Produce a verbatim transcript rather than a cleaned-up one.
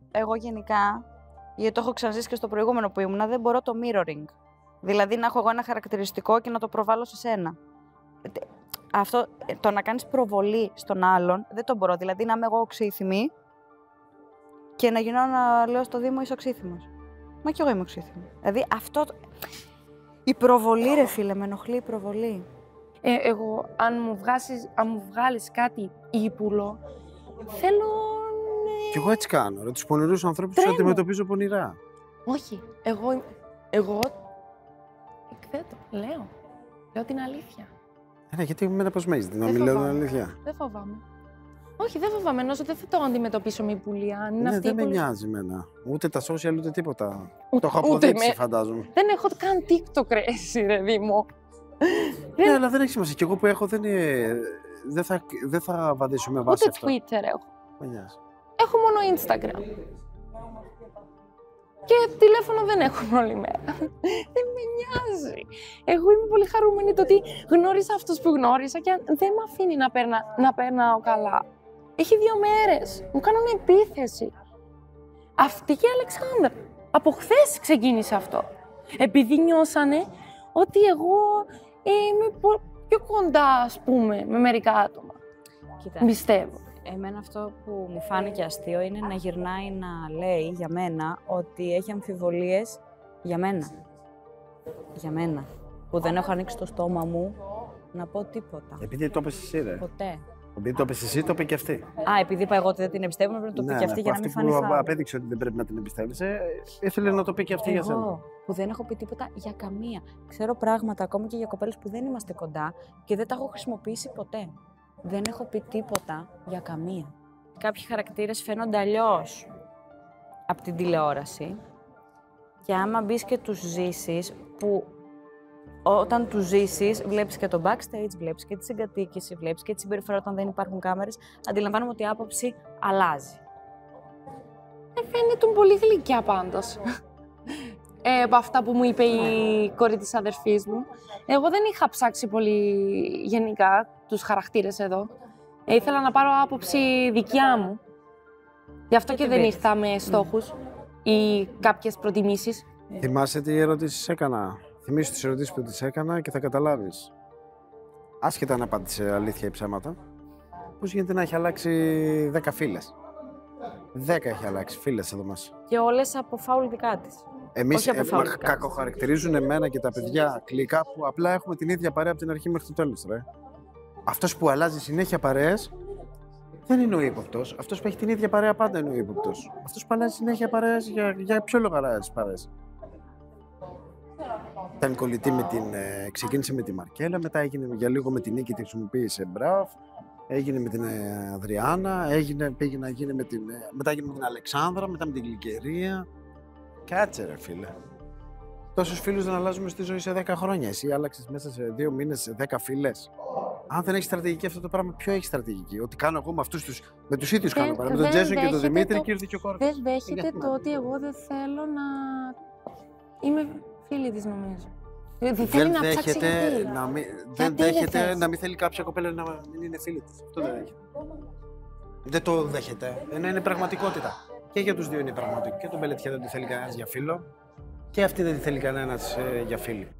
εγώ γενικά, γιατί το έχω ξαναζήσει και στο προηγούμενο που ήμουνα, δεν μπορώ το mirroring. Δηλαδή να έχω εγώ ένα χαρακτηριστικό και να το προβάλλω σε σένα. Αυτό, το να κάνεις προβολή στον άλλον, δεν το μπορώ. Δηλαδή να είμαι εγώ οξύθυμη και να γινώ να λέω στο Δήμο είσαι οξύθυμος. Μα κι εγώ είμαι οξύθυμη. Δηλαδή αυτό. Η προβολή, ρε φίλε, με ενοχλεί η προβολή. Ε, εγώ, αν μου, βγάσεις, αν μου βγάλεις κάτι ύπουλο, θέλω. Κι εγώ έτσι κάνω. Ρε, τους πονηρούς ανθρώπους τους αντιμετωπίζω πονηρά. Όχι. Εγώ. Εγώ. Εκθέτω. Λέω. Λέω την αλήθεια. Ε, γιατί εμένα πώς με έχεις, να μην λέω την αλήθεια. Δεν φοβάμαι. Όχι, δεν φοβάμαι, ενώ δεν θα το αντιμετωπίσω με υπουλία. Ναι, δεν με νοιάζει εμένα. Ούτε τα social, ούτε τίποτα. Ούτε, το έχω αποδείξει, με... φαντάζομαι. Δεν έχω καν TikTok, ρε, εσύ, ρε Δήμο. Ναι, δεν... αλλά δεν έχει σημασία. Κι εγώ που έχω δεν, είναι... δεν, θα... δεν θα βαδίσω με βάση ούτε αυτό. Ούτε Twitter έχω. Με νοιάζει. Έχω μόνο Instagram. Και τηλέφωνο δεν έχουμε όλη μέρα. Δεν με νοιάζει. Εγώ είμαι πολύ χαρούμενη το ότι γνώρισα αυτούς που γνώρισα και δεν με αφήνει να, περνα... να περνάω καλά. Έχει δύο μέρες. Μου κάνουν επίθεση. Αυτή και η Αλεξάνδρα. Από χθες ξεκίνησε αυτό. Επειδή νιώσανε ότι εγώ είμαι πιο κοντά, ας πούμε, με μερικά άτομα. Κοίτα, πιστεύω. Εμένα αυτό που μου φάνηκε αστείο είναι να γυρνάει να λέει για μένα ότι έχει αμφιβολίες για μένα. Για μένα. Που δεν έχω ανοίξει το στόμα μου να πω τίποτα. Επειδή το είπες εσύ, ρε. Ποτέ. Επειδή το είπες εσύ, το είπε και αυτή. Α, επειδή είπα εγώ ότι δεν την εμπιστεύομαι, πρέπει να το πει ναι, και αυτή ναι, για να μην φανεί. Αυτή που απέδειξε ότι δεν πρέπει να την εμπιστεύεσαι, ήθελε να το πει και αυτή εγώ, για σένα. Που δεν έχω πει τίποτα για καμία. Ξέρω πράγματα ακόμα και για κοπέλες που δεν είμαστε κοντά και δεν τα έχω χρησιμοποιήσει ποτέ. Δεν έχω πει τίποτα για καμία. Κάποιοι χαρακτήρες φαίνονται αλλιώς από την τηλεόραση και άμα μπεις και τους ζήσεις, που όταν τους ζήσεις βλέπεις και το backstage, βλέπεις και τη συγκατοίκηση, βλέπεις και τη συμπεριφορά όταν δεν υπάρχουν κάμερες, αντιλαμβάνομαι ότι η άποψη αλλάζει. Ε, φαίνεται πολύ γλυκιά πάντως. Ε, από αυτά που μου είπε η κόρη της αδερφής μου. Εγώ δεν είχα ψάξει πολύ γενικά τους χαρακτήρες εδώ. Ε, ήθελα να πάρω άποψη δικιά μου. Γι' αυτό και, και δεν ήρθα με στόχους mm. ή κάποιες προτιμήσεις. Θυμάσαι τι ερωτήσεις έκανα. Θυμήσου τις ερωτήσεις που τις έκανα και θα καταλάβεις. Άσχετα αν απάντησε αλήθεια ή ψέματα, πώς γίνεται να έχει αλλάξει δέκα φίλες. Δέκα έχει αλλάξει φίλες εδώ μας. Και όλες από φάουλ δικά της. Εμείς ε, κακοχαρακτηρίζουν εμένα και τα παιδιά κλικά που απλά έχουμε την ίδια παρέα από την αρχή μέχρι το τέλος, ρε. Αυτός που αλλάζει συνέχεια παρέες δεν είναι ο ύποπτος. Αυτός που έχει την ίδια παρέα πάντα είναι ο ύποπτος. Αυτός που αλλάζει συνέχεια παρέες, για, για ποιο λόγο αλλάζει παρέες. Ήταν κολλητή με την. Ε, ξεκίνησε με τη Μαρκέλα, μετά έγινε για λίγο με την Νίκη, τη χρησιμοποίησε μπραφ. Έγινε με την ε, Αδριάννα, έγινε, πήγε να γίνει με την. Ε, μετά έγινε με την Αλεξάνδρα, μετά με την Γλυκερία. Κάτσε, ρε φίλε. Τόσους φίλους δεν αλλάζουμε στη ζωή σε δέκα χρόνια. Εσύ άλλαξες μέσα σε δύο μήνες σε δέκα φίλες. Αν δεν έχει στρατηγική αυτό το πράγμα, ποιο έχει στρατηγική? Ότι κάνω εγώ με αυτούς τους. Με τους ίδιους κάνω παρά. Με τον Τζέσον και τον Δημήτρη το... και ήρθε και ο Κόρκος. Δεν δέχεται το ότι εγώ δεν θέλω να. Είμαι φίλη της, νομίζω. Δεν, δεν να δέχεται, να μην, δεν δέχεται δεν να μην θέλει κάποια κοπέλα να μην είναι φίλη της. Αυτό δεν δέχεται. Δεν το δέχεται. Ενώ είναι πραγματικότητα. Και για τους δύο είναι πραγματικό. Και τον Πελετιά δεν τη θέλει κανένας για φίλο. Και αυτή δεν τη θέλει κανένας ε, για φίλη.